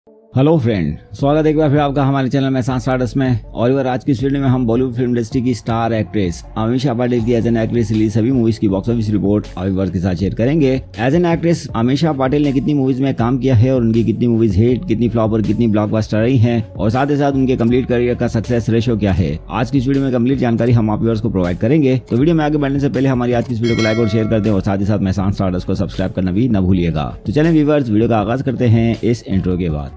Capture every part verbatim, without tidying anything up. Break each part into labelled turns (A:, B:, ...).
A: Hello friend, स्वागत है एक बार फिर आपका हमारे चैनल में सांस स्टार्टस में। और इधर आज की इस वीडियो में हम बॉलीवुड फिल्म इंडस्ट्री की स्टार एक्ट्रेस अमीषा पाटिल की एज एन एक्ट्रेस रिलीज सभी मूवीज की बॉक्स ऑफिस रिपोर्ट अभी के साथ शेयर करेंगे। As an actress Ameesha Patil ने कितनी मूवीज में काम किया है और उनकी कितनी मूवीज हिट, कितनी फ्लॉप और कितनी ब्लॉकबस्टर रही हैं, और साथ ही साथ उनके कंप्लीट करियर का सक्सेस रेशो क्या है, आज की इस वीडियो में कंप्लीट जानकारी हम आप व्यूअर्स को प्रोवाइड करेंगे। तो वीडियो में आगे बढ़ने से पहले हमारी आज की इस वीडियो को लाइक और शेयर कर दें और साथ ही साथ मैं सांस स्टार्टस को सब्सक्राइब करना भी न भूलिएगा। तो चलें व्यूअर्स, वीडियो का आगाज करते हैं इस इंट्रो के बाद।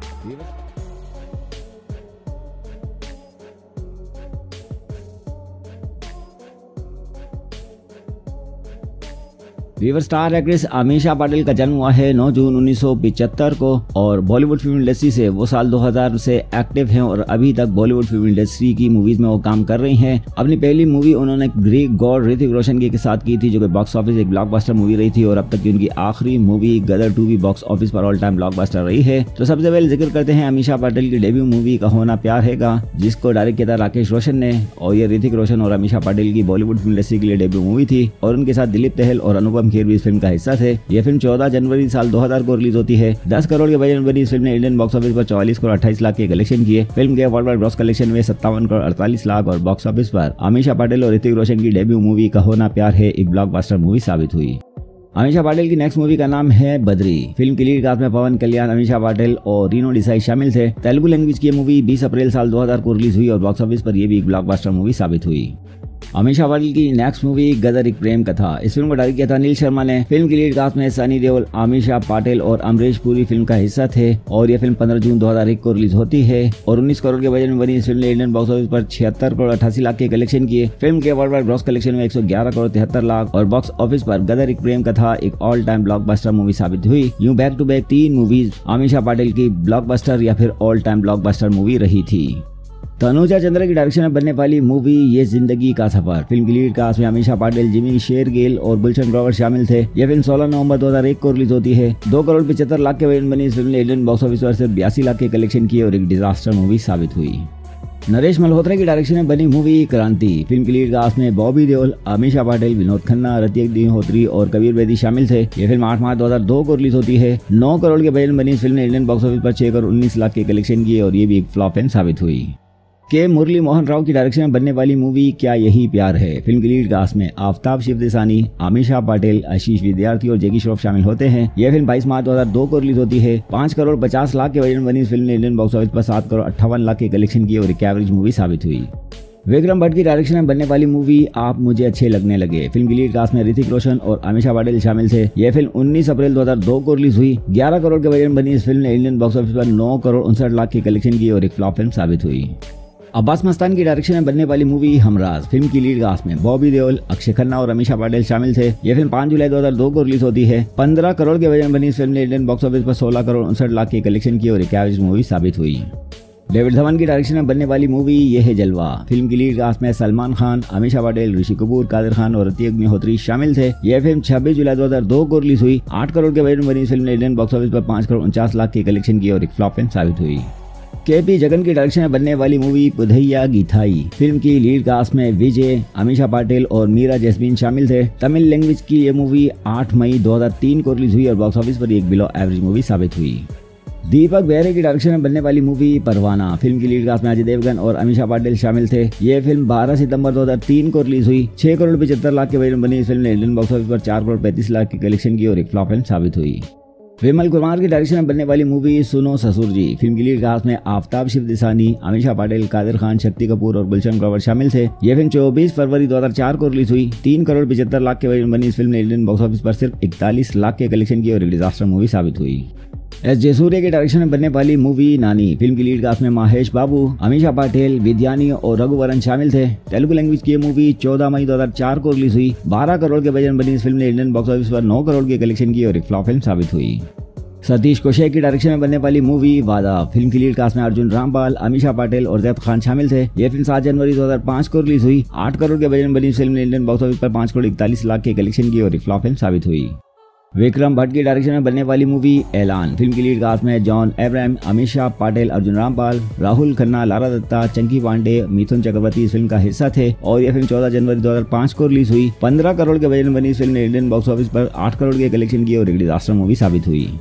A: Viewer star actress Ameesha Patil का जन्म हुआ है नौ जून उन्नीस सौ पचहत्तर को और बॉलीवुड फिल्म इंडस्ट्री से वो साल दो हज़ार से एक्टिव हैं और अभी तक बॉलीवुड फिल्म इंडस्ट्री की मूवीज में वो काम कर रही हैं। अपनी पहली मूवी उन्होंने ग्रीक गॉड ऋतिक रोशन के साथ की थी, जो कि बॉक्स ऑफिस एक ब्लॉकबस्टर मूवी रही थी, और अब तक की उनकी आखिरी मूवी गदर टू भी बॉक्स ऑफिस पर ऑल टाइम ब्लॉकबस्टर रही है। तो सबसे पहले जिक्र करते हैं अमीषा पाटिल की डेब्यू मूवी का होना प्यार हैगा, जिसको डायरेक्ट किया था राकेश रोशन ने, और ये ऋतिक रोशन और अमीषा पाटिल की बॉलीवुड फिल्म इंडस्ट्री के लिए डेब्यू मूवी थी और उनके साथ दिलीप तहल और अनुपम खेर भी इस फिल्म का हिस्सा थे। यह फिल्म चौदह जनवरी साल दो हज़ार को रिलीज होती है। दस करोड़ के बजट बनी इस फिल्म ने इंडियन बॉक्स ऑफिस पर चौवालीस करोड़ अट्ठाईस लाख के कलेक्शन किए। फिल्म के वर्ल्ड वाइड ग्रॉस कलेक्शन में सत्तावन करोड़ अड़तालीस लाख और बॉक्स ऑफिस पर अमीषा पाटिल और ऋतिक रोशन की डेब्यू मूवी का होना प्यार है एक ब्लॉकबस्टर मूवी साबित हुई। अमीषा पाटिल की नेक्स्ट मूवी का नाम है बद्री। फिल्म की लीड कास्ट में पवन कल्याण, अमीषा पाटिल और रीनो डिसाई शामिल थे। तेलुगु लैंग्वेज की मूवी बीस अप्रैल साल दो हज़ार को रिलीज हुई और बॉक्स ऑफिस पर यह भी एक ब्लॉकबस्टर मूवी साबित हुई। अमीषा पाटिल की नेक्स्ट मूवी गदर एक प्रेम कथा। इस फिल्म को डायरेक्ट किया था अनिल शर्मा ने। फिल्म की लीड कास्ट में सनी देओल, अमीषा पाटिल और अमरीश पुरी फिल्म का हिस्सा थे और यह फिल्म पंद्रह जून दो हज़ार एक को रिलीज होती है और उन्नीस करोड़ के बजट में बनी इस फिल्म ने इंडियन बॉक्स ऑफिस पर छिहत्तर करोड़ अठासी लाख के कलेक्शन किए। फिल्म के वर्ल्ड वाइड ग्रॉस कलेक्शन में एक सौ ग्यारह करोड़ तिहत्तर लाख और बॉक्स ऑफिस पर गदर एक प्रेम कथा एक ऑल टाइम ब्लॉकबस्टर मूवी साबित हुई। यूं बैक टू बैक तीन मूवीज अमीषा पाटिल की ब्लॉकबस्टर या फिर ऑल टाइम ब्लॉकबस्टर मूवी रही थी। तनुजा चंद्रा की डायरेक्शन में बनने वाली मूवी ये जिंदगी का सफर। फिल्म की लीड कास्ट में अमीषा पाटिल, जिमी शेरगिल और गुलशन ग्रोवर शामिल थे। यह फिल्म सोलह नवंबर दो हज़ार एक को रिलीज होती है। दो करोड़ पचहत्तर लाख के बजट बनी इस फिल्म ने इंडियन बॉक्स ऑफिस पर सिर्फ बयासी लाख के कलेक्शन किए और एक डिजास्टर मूवी साबित हुई। नरेश मल्होत्रा की डायरेक्शन में बनी मूवी क्रांति। फिल्म की लीड कास्ट में बॉबी देओल, अमीषा पाटिल, विनोद खन्ना, ऋतिक अग्निहोत्री और कबीर बेदी शामिल थे। यह फिल्म आठ मार्च दो हज़ार दो को रिलीज होती है। नौ करोड़ के बजट बनी इस फिल्म ने इंडियन बॉक्स ऑफिस पर छह करोड़ उन्नीस लाख के कलेक्शन किए और ये भी एक फ्लॉप फिल्म साबित हुई। के मुरली मोहन राव की डायरेक्शन में बनने वाली मूवी क्या यही प्यार है। फिल्म की लीड कास्ट में आफ्ताब शिवदेसानी, अमीषा पाटिल, आशीष विद्यार्थी और जैकी श्रॉफ शामिल होते हैं। यह फिल्म बाईस मार्च दो हज़ार दो को रिलीज होती है। पाँच करोड़ पचास लाख के बजट में बनी इस फिल्म ने इंडियन बॉक्स ऑफिस पर सात करोड़ अट्ठावन लाख के कलेक्शन किए और एक एवरेज मूवी साबित हुई। विक्रम भट्ट की डायरेक्शन में बनने वाली मूवी आप मुझे अच्छे लगने लगे। फिल्म की लीड कास्ट में ऋतिक रोशन और अमीषा पाटिल शामिल थे। यह फिल्म उन्नीस अप्रैल दो हज़ार दो को रिलीज हुई। ग्यारह करोड़ के बजट में बनी इस फिल्म ने इंडियन बॉक्स ऑफिस पर नौ करोड़ उनसठ लाख के कलेक्शन किए और एक फ्लॉप फिल्म साबित हुई। अब्बास मस्तान की डायरेक्शन में बनने वाली मूवी हमराज। फिल्म की लीड कास्ट में बॉबी देओल, अक्षय खन्ना और अमीषा पाटिल शामिल थे। यह फिल्म पाँच जुलाई दो हज़ार दो को रिलीज होती है। पंद्रह करोड़ के बजट में बनी इस फिल्म ने इंडियन बॉक्स ऑफिस पर सोलह करोड़ उनसठ लाख के कलेक्शन किए और एक एवरेज मूवी साबित हुई। डेविड धवन की डायरेक्शन में बनने वाली मूवी ये है जलवा। फिल्म की लीड कास्ट में सलमान खान, अमीषा पाटिल, ऋषि कपूर, कादिर खान और ऋतिक अग्निहोत्री शामिल थे। यह फिल्म छब्बीस जुलाई दो हज़ार दो को रिलीज हुई। आठ करोड़ के बजट में बनी इस फिल्म ने इंडियन बॉक्स ऑफिस पर पाँच करोड़ उनचास लाख के कलेक्शन किए और एक फ्लॉप फिल्म साबित हुई। के पी जगन की डायरेक्शन में बनने वाली मूवी पुधैया गीथाई। फिल्म की लीड कास्ट में विजय, अमीषा पाटिल और मीरा जैस्मीन शामिल थे। तमिल लैंग्वेज की यह मूवी आठ मई दो हज़ार तीन को रिलीज हुई और बॉक्स ऑफिस पर एक बिलो एवरेज मूवी साबित हुई। दीपक बेहरे की डायरेक्शन में बनने वाली मूवी परवाना। फिल्म की लीड कास्ट में अजय देवगन और अमीषा पाटिल शामिल थे। यह फिल्म बारह सितंबर दो हज़ार तीन को रिलीज हुई। छह करोड़ पचहत्तर लाख के बजट में बनी इस फिल्म ने इंडियन बॉक्स ऑफिस पर चार करोड़ पैंतीस लाख की कलेक्शन की और एक फ्लॉप फिल्म साबित हुई। विमल कुमार की डायरेक्शन में बनने वाली मूवी सुनो ससुर जी। फिल्म की लीड कास्ट में आफ्ताब शिवदेसानी, अमीषा पाटिल, कादिर खान, शक्ति कपूर और गुलशन ग्रोवर शामिल थे। यह फिल्म चौबीस फरवरी दो हज़ार चार को रिलीज हुई। तीन करोड़ पचहत्तर लाख के बजट में बनी इस फिल्म ने इंडियन बॉक्स ऑफिस पर सिर्फ इकतालीस लाख के कलेक्शन की और एक डिजास्टर मूवी साबित हुई। एस जयसूर्या के डायरेक्शन में बनने वाली मूवी नानी। फिल्म की लीड कास्ट में महेश बाबू, अमीषा पाटिल, विद्यानी और रघुवरन शामिल थे। तेलुगु लैंग्वेज की मूवी चौदह मई दो हज़ार चार को रिलीज हुई। बारह करोड़ के बजट में बनी इस फिल्म ने इंडियन बॉक्स ऑफिस पर नौ करोड़ के कलेक्शन की और एक फ्लॉप फिल्म साबित हुई। सतीश कौशेक की डायरेक्शन में बनने वाली मूवी वादा। फिल्म की लीड कास्ट में अर्जुन रामपाल, अमीषा पाटिल और जैद खान शामिल थे। यह फिल्म सात जनवरी दो हज़ार पाँच को रिलीज हुई। आठ करोड़ के बजट में बनी इस फिल्म ने इंडियन बॉक्स ऑफिस पर पाँच करोड़ इकतालीस लाख के कलेक्शन की और एक फ्लॉप फिल्म साबित हुई। विक्रम भट्ट की डायरेक्शन में बनने वाली मूवी ऐलान। फिल्म की लीड कास्ट में जॉन अब्राहम, अमीषा पाटिल, अर्जुन रामपाल, राहुल खन्ना, लारा दत्ता, चंकी पांडे, मिथुन चक्रवर्ती इस फिल्म का हिस्सा थे और यह फिल्म चौदह जनवरी दो हज़ार पाँच को रिलीज हुई। पंद्रह करोड़ के बजट में बनी इस फिल्म ने इंडियन बॉक्स ऑफिस पर आठ करोड़ के कलेक्शन की और एक डिजास्टर मूवी साबित हुई।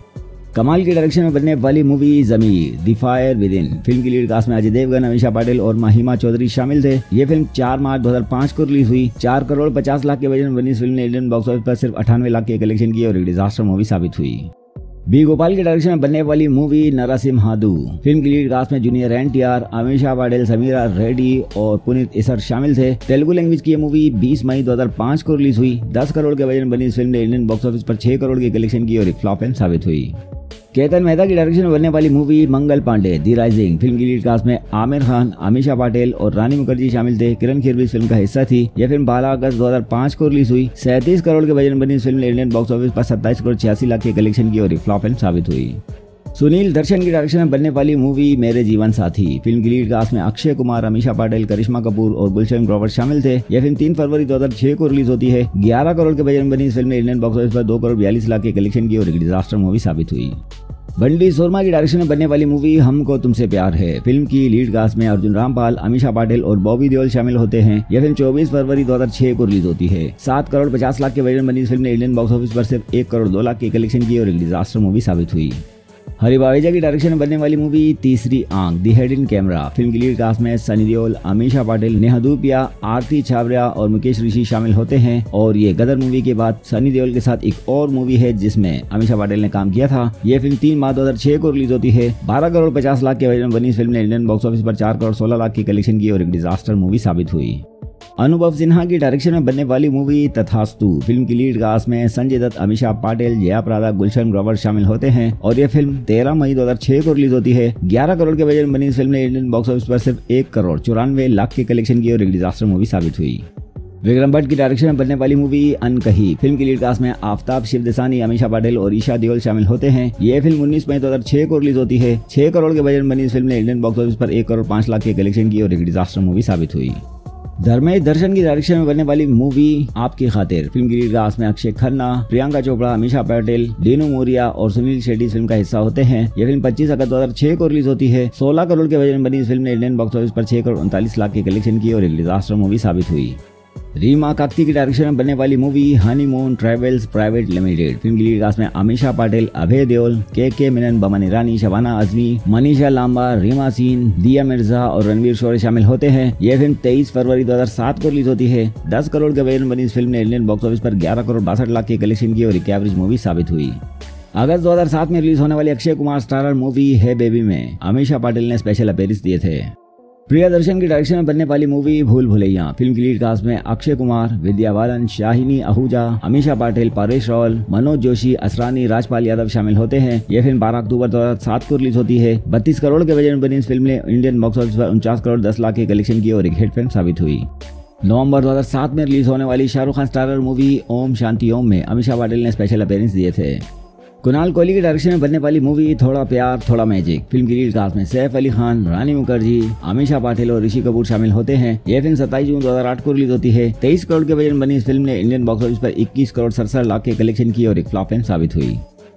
A: कमाल की डायरेक्शन में बनने वाली movie Zameer the fire within. Film की लीड कास्ट में अजय देवगन, अमीषा पाटिल और महिमा चौधरी शामिल थे। ये फिल्म चार मार्च दो हज़ार पाँच को रिलीज हुई। चार करोड़ पचास लाख के बजट में बनी इस फिल्म ने इंडियन बॉक्स ऑफिस पर सिर्फ अठानवे लाख के कलेक्शन किए और एक डिजास्टर मूवी साबित हुई। बी गोपाल के डायरेक्शन में बनने वाली मूवी नरसिम्हादु। फिल्म की लीड कास्ट में junior N T R, Ameesha Patel, Sameera Reddy और पुनीत इसर शामिल थे। तेलुगु लैंग्वेज की ये मूवी बीस मई दो हज़ार पाँच को रिलीज हुई। दस करोड़ के बजट में बनी इस फिल्म ने इंडियन बॉक्स ऑफिस पर छह करोड़ के कलेक्शन की और एक फ्लॉप फिल्म साबित हुई। केतन मेहता की डायरेक्शन में बनने वाली movie Mangal Pandey the rising. Film की लीड कास्ट में आमिर खान, अमीषा पाटिल और रानी मुखर्जी शामिल थे। किरण खेर भी इस फिल्म का हिस्सा थी। यह फिल्म बारह अगस्त दो हज़ार पाँच को रिलीज हुई। सैंतीस करोड़ के बजट में बनी इस फिल्म ने इंडियन बॉक्स ऑफिस पर सत्ताईस करोड़ छियासी लाख के कलेक्शन की और एक फ्लॉप फिल्म साबित हुई। सुनील दर्शन की डायरेक्शन में बनने वाली मूवी मेरे जीवन साथी। फिल्म की लीड कास्ट में अक्षय कुमार, अमीषा पाटिल, करिश्मा कपूर और गुलशन ग्रोवर शामिल थे। यह फिल्म तीन फरवरी दो हज़ार छह को रिलीज होती है। ग्यारह करोड़ के बजट में बनी इस फिल्म ने इंडियन बॉक्स ऑफिस पर दो करोड़ बयालीस लाख के कलेक्शन की और एक डिजास्टर मूवी साबित हुई। बंडी शर्मा की डायरेक्शन में बनने वाली मूवी हमको तुमसे प्यार है। फिल्म की लीड कास्ट में अर्जुन रामपाल, अमीषा पाटिल और बॉबी देओल शामिल होते हैं। यह फिल्म चौबीस फरवरी दो हज़ार छह को रिलीज होती है। सात करोड़ पचास लाख के बजट में बनी इस फिल्म ने इंडियन बॉक्स ऑफिस पर सिर्फ एक करोड़ दो लाख के कलेक्शन की और एक डिजास्टर मूवी साबित हुई। हरी बावेजा की डायरेक्शन में बनने वाली मूवी तीसरी आंख the hidden camera. Film की लीड कास्ट में सनी देओल, अमीषा पाटिल, नेहा धूपिया, आरती छाबरिया और मुकेश ऋषि शामिल होते हैं। और ये गदर मूवी के बाद सनी देओल के साथ एक और मूवी है जिसमें अमीषा पाटिल ने काम किया था। ये फिल्म तीन मार्च दो हज़ार छह को रिलीज होती है। बारह करोड़ पचास लाख के बजट में बनी इस फिल्म ने इंडियन बॉक्स ऑफिस पर चार करोड़ सोलह लाख की कलेक्शन की और एक डिजास्टर मूवी साबित हुई। अनुभव सिन्हा की डायरेक्शन में बनने वाली मूवी तथास्तु। फिल्म की लीड कास्ट में संजय दत्त, अमीषा पाटिल, जया प्रदा, गुलशन ग्रोवर शामिल होते हैं। और यह फिल्म तेरह मई दो हज़ार छह को रिलीज होती है। ग्यारह करोड़ के बजट में बनी इस फिल्म ने इंडियन बॉक्स ऑफिस पर सिर्फ एक करोड़ चौरानवे लाख के कलेक्शन की और एक डिजास्टर मूवी साबित हुई। विक्रम भट्ट की डायरेक्शन में बनने वाली मूवी अनकही। फिल्म की लीड कास्ट में आफ्ताब शिवदेसानी, अमीषा पाटिल और ईशा देओल शामिल होते हैं। ये फिल्म उन्नीस मई दो हज़ार छह को रिलीज होती है। छह करोड़ के बजट में बनी इस फिल्म ने इंडियन बॉक्स ऑफिस पर एक करोड़ पांच लाख के कलेक्शन की और एक डिजास्टर मूवी साबित हुई। धर्मेश दर्शन की डायरेक्शन में बनने वाली मूवी आपकी खातिर। फिल्म की लीड कास्ट में अक्षय खन्ना, प्रियंका चोपड़ा, अमीषा पाटिल, डीनू मोरिया और सुनील शेट्टी फिल्म का हिस्सा होते हैं। यह फिल्म पच्चीस अगस्त दो हज़ार छह को रिलीज होती है। सोलह करोड़ के बजट में बनी इस फिल्म ने इंडियन बॉक्स ऑफिस पर छह करोड़ उनतालीस लाख के कलेक्शन की और एक डिजास्टर मूवी साबित हुई। रीमा काकती की डायरेक्शन में बनने वाली movie honeymoon travels private limited. Film की लीड कास्ट में अमीषा पाटिल, अभय देओल, के के मेनन, बमन ईरानी, शबाना आजमी, मनीषा लांबा, रीमा सीन, दिया मिर्जा और रणवीर शौर्य शामिल होते हैं। यह फिल्म तेईस फरवरी दो हज़ार सात को रिलीज होती है। दस करोड़ के बजट में बनी इस फिल्म ने इंडियन बॉक्स ऑफिस पर ग्यारह करोड़ बासठ लाख के कलेक्शन की और एक एवरेज मूवी साबित हुई। अगस्त दो हज़ार सात में रिलीज होने वाली अक्षय कुमार स्टारर मूवी है बेबी में अमीषा पाटिल ने स्पेशल अपीयरेंस दिए थे। प्रियदर्शन की डायरेक्शन में बनने वाली मूवी भूल भुलैया। फिल्म की लीड कास्ट में अक्षय कुमार, विद्या बालन, शाहिनी आहूजा, अमीषा पाटिल, परेश रावल, मनोज जोशी, असरानी, राजपाल यादव शामिल होते हैं। यह फिल्म बारह अक्टूबर दो हज़ार सात को रिलीज होती है। बत्तीस करोड़ के बजट में बनी इस फिल्म ने इंडियन बॉक्स ऑफिस पर उनचास करोड़ दस लाख के कलेक्शन की और एक हिट फिल्म साबित हुई। नवंबर दो हज़ार सात में रिलीज होने वाली शाहरुख खान स्टारर मूवी ओम शांति ओम में अमीषा पाटिल ने स्पेशल अपीयरेंस दिए थे। कुणाल कोहली की डायरेक्शन में बनने वाली मूवी थोड़ा प्यार थोड़ा मैजिक। फिल्म की लीड कास्ट में सैफ अली खान, रानी मुखर्जी, अमीषा पाटिल और ऋषि कपूर शामिल होते हैं। यह फिल्म सत्ताईस जून दो हज़ार आठ को रिलीज होती है। तेईस करोड़ के बजट में बनी इस फिल्म ने इंडियन बॉक्स ऑफिस पर इक्कीस करोड़ सड़सठ लाख के कलेक्शन की और एक फ्लॉप फिल्म साबित हुई।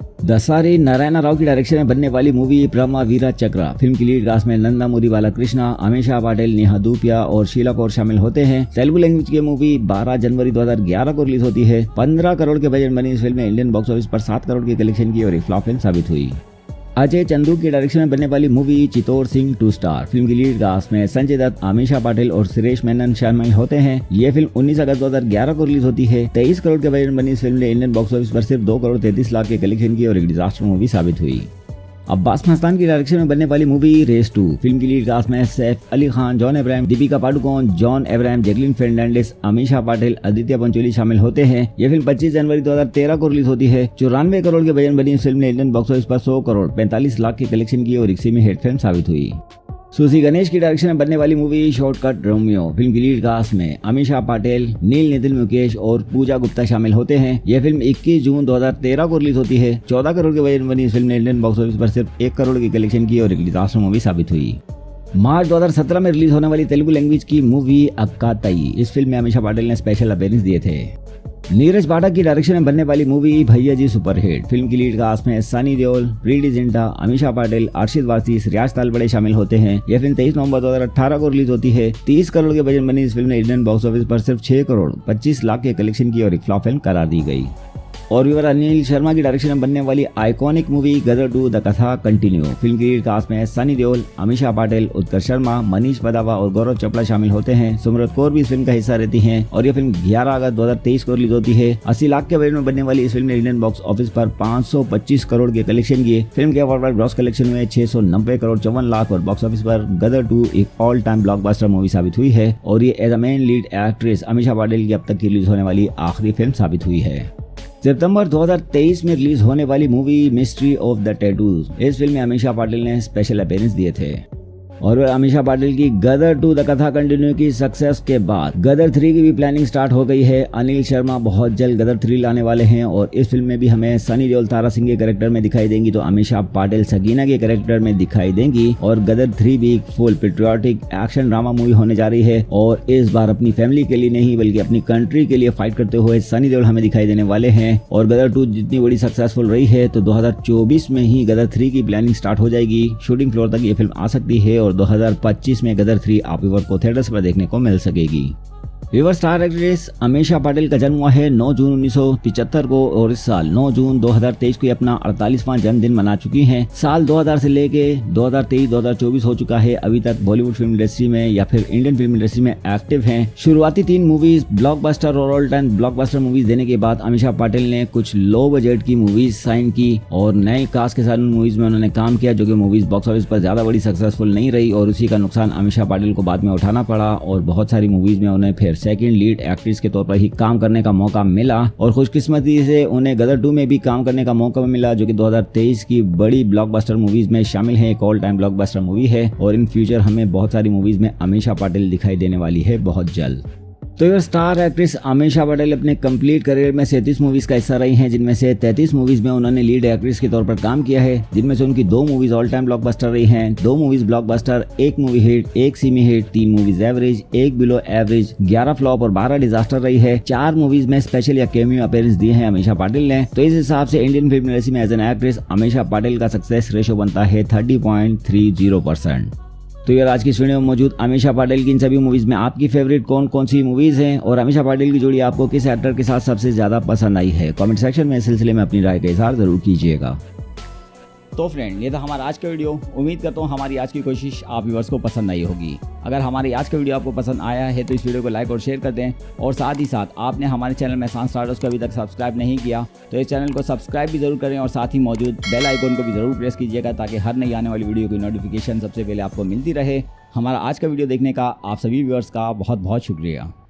A: दसारी नारायण राव की डायरेक्शन में बनने वाली मूवी ब्रह्मा वीरा चक्रा। फिल्म की लीड कास्ट में नंदामुरी बालाकृष्णा, अमीषा पाटिल, नेहा धूपिया और शीला कौर शामिल होते हैं। तेलुगु लैंग्वेज की मूवी बारह जनवरी दो हज़ार ग्यारह को रिलीज होती है। पंद्रह करोड़ के बजट बनी इस फिल्म ने इंडियन बॉक्स ऑफिस पर सात करोड़ के कलेक्शन की और एक फ्लॉप फिल्म साबित हुई। अजय चंदू की डायरेक्शन में बनने वाली movie Chatur Singh two star. Film की लीड कास्ट में संजय दत्त, अमीषा पाटिल और सुरेश मेनन शामिल होते हैं। ये फिल्म उन्नीस अगस्त दो हज़ार ग्यारह को रिलीज होती है। तेईस करोड़ के बजट बनी इस फिल्म ने इंडियन बॉक्स ऑफिस पर सिर्फ दो करोड़ तैंतीस लाख के कलेक्शन की और एक डिजास्टर मूवी साबित हुई। अब्बास मस्तान की डायरेक्शन में बनने वाली मूवी रेस टू। फिल्म की लीड कास्ट में सैफ अली खान, जॉन अब्राहम, दीपिका पादुकोण, जॉन अब्राहम, जैकलीन फर्नांडिस, अमीषा पाटिल, आदित्य पंचोली शामिल होते हैं। यह फिल्म पच्चीस जनवरी दो हज़ार तेरह को रिलीज होती है। चौरानवे करोड़ के बजट बनी इस फिल्म ने इंडियन बॉक्स ऑफिस पर सौ करोड़ पैंतालीस लाख के कलेक्शन की और एक सेमी हिट फिल्म साबित हुई। सुसी गणेश की डायरेक्शन में बनने वाली मूवी शॉर्टकट रोमियो। फिल्म की लीड कास्ट में अमीषा पाटिल, नील नितिन मुकेश और पूजा गुप्ता शामिल होते हैं। यह फिल्म इक्कीस जून दो हज़ार तेरह को रिलीज होती है। चौदह करोड़ के बजट बनी इस फिल्म ने इंडियन बॉक्स ऑफिस पर सिर्फ एक करोड़ की कलेक्शन की और एक डिजास्टर मूवी साबित हुई। मार्च दो हज़ार सत्रह में रिलीज होने वाली तेलुगु लैंग्वेज की मूवी अक्का तई। इस फिल्म में अमीषा पाटिल ने स्पेशल अपीयरेंस दिए थे। नीरज पाठक की डायरेक्शन में बनने वाली movie Bhaiyya ji superhit. Film की लीड कास्ट में सनी देओल, प्रीति जिंटा, अमीषा पाटिल, अर्शिद वासी, रियाज तालबड़े शामिल होते हैं। यह फिल्म तेईस नवंबर दो हज़ार अठारह को रिलीज होती है। तीस करोड़ के बजट बनी इस फिल्म ने इंडियन बॉक्स ऑफिस पर सिर्फ छह करोड़ पच्चीस लाख के कलेक्शन की और एक फ्लॉप फिल्म करार दी गई। और व्यूअर अनिल शर्मा की डायरेक्शन में बनने वाली iconic movie Gadar two the Katha continue. Film की लीड कास्ट में सनी देओल, अमीषा पाटिल, उत्कर्ष शर्मा, मनीष वदावा और गौरव चोपड़ा शामिल होते हैं। सुमरत कौर भी इस फिल्म का हिस्सा रहती हैं और ये फिल्म ग्यारह अगस्त दो हजार तेईस को रिलीज होती है। अस्सी लाख के बजट में बनने वाली इस फिल्म ने इंडियन बॉक्स ऑफिस पर पाँच सौ पच्चीस करोड़ के कलेक्शन किए। फिल्म के वर्ल्ड वाइड ग्रॉस कलेक्शन में छह सौ नब्बे करोड़ चौवन लाख और बॉक्स ऑफिस पर गदर टू एक ऑल टाइम ब्लॉकबस्टर मूवी साबित हुई है और ये as a main lead actress Ameesha Patil की अब तक की रिलीज होने वाली आखिरी फिल्म साबित हुई है। सितंबर दो हजार तेईस में रिलीज होने वाली movie mystery of the tattoos, इस फिल्म में अमीषा पाटिल ने स्पेशल अपीयरेंस दिए थे। और अमीषा पाटिल की Gadar two the Katha continue की सक्सेस के बाद गदर थ्री की भी प्लानिंग स्टार्ट हो गई है। अनिल शर्मा बहुत जल्द गदर थ्री लाने वाले हैं और इस फिल्म में भी हमें सनी देओल तारा सिंह के कैरेक्टर में दिखाई देंगी तो अमीषा पाटिल सगीना के कैरेक्टर में दिखाई देंगी। और गदर थ्री भी full patriotic action drama movie होने जा रही है और इस बार अपनी फैमिली के लिए नहीं बल्कि अपनी कंट्री के लिए फाइट करते हुए सनी देओल हमें दिखाई देने वाले हैं। और गदर टू जितनी बड़ी सक्सेसफुल रही है तो दो हजार चौबीस में ही गदर थ्री की प्लानिंग स्टार्ट हो जाएगी। शूटिंग फ्लोर तक ये फिल्म आ सकती है और दो हजार पच्चीस में गदर थ्री आप व्यूअर को थिएटर्स पर देखने को मिल सकेगी। Viewer star actress Ameesha Patil का जन्म हुआ है नौ जून उन्नीस सौ पिचहत्तर को और इस साल नौ जून दो हजार तेईस को अपना अड़तालीसवां जन्मदिन मना चुकी हैं। साल दो हजार से लेके दो हजार तेईस दो हजार चौबीस हो चुका है। अभी तक बॉलीवुड फिल्म इंडस्ट्री में या फिर इंडियन फिल्म इंडस्ट्री में एक्टिव हैं। शुरुआती तीन मूवीज ब्लॉकबस्टर और ऑल टाइम ब्लॉकबस्टर मूवीज देने के बाद अमीषा पाटिल ने कुछ लो बजट की मूवीज साइन की और नए कास्ट के साथ मूवीज में उन्होंने काम किया जो कि मूवीज बॉक्स ऑफिस पर ज्यादा बड़ी सक्सेसफुल नहीं रही और उसी का नुकसान अमीषा पाटिल को बाद में उठाना पड़ा और बहुत सारी मूवीज में उन्हें फिर सेकेंड लीड एक्ट्रेस के तौर पर ही काम करने का मौका मिला और खुशकिस्मती से उन्हें गदर टू में भी काम करने का मौका मिला जो कि दो हजार तेईस की बड़ी ब्लॉकबस्टर मूवीज में शामिल है। एक ऑल टाइम ब्लॉकबस्टर मूवी है और इन फ्यूचर हमें बहुत सारी मूवीज में अमीषा पाटिल दिखाई देने वाली है बहुत जल्द। तो ये स्टार एक्ट्रेस अमीषा पाटिल अपने कंप्लीट करियर में सैंतीस मूवीज का हिस्सा रही हैं जिनमें से तैंतीस मूवीज में उन्होंने लीड एक्ट्रेस के तौर पर काम किया है जिनमें से उनकी दो मूवीज ऑल टाइम ब्लॉकबस्टर रही हैं, दो मूवीज ब्लॉकबस्टर, एक मूवी हिट, एक सेमी हिट, तीन मूवीज एवरेज, एक बिलो एवरेज, ग्यारह फ्लॉप और बारह डिजास्टर रही है। चार मूवीज में स्पेशल या कैमियो अपीयरेंस दिए हैं अमीषा पाटिल ने। तो इस हिसाब से इंडियन फिल्म इंडस्ट्री में as an actress Ameesha Patil का सक्सेस रेशो बनता है thirty point three zero percent. तो यार आज की इस वीडियो में मौजूद अमीषा पाटिल की इन सभी मूवीज में आपकी फेवरेट कौन कौन सी मूवीज हैं और अमीषा पाटिल की जोड़ी आपको किस एक्टर के साथ सबसे ज्यादा पसंद आई है, कमेंट सेक्शन में इस सिलसिले में अपनी राय का इजहार जरूर कीजिएगा। तो फ्रेंड ये था हमारा आज का वीडियो। उम्मीद करता हूँ हमारी आज की कोशिश आप व्यूअर्स को पसंद आई होगी। अगर हमारी आज का वीडियो आपको पसंद आया है तो इस वीडियो को लाइक और शेयर कर दें और साथ ही साथ आपने हमारे चैनल मेहसान स्टार्टर्स को अभी तक सब्सक्राइब नहीं किया तो इस चैनल को सब्सक्राइब भी जरूर करें और साथ ही मौजूद बेल आइकन को भी जरूर प्रेस कीजिएगा ताकि हर नई आने वाली वीडियो की नोटिफिकेशन सबसे पहले आपको मिलती रहे। हमारा आज का वीडियो देखने का आप सभी व्यूअर्स का बहुत बहुत शुक्रिया।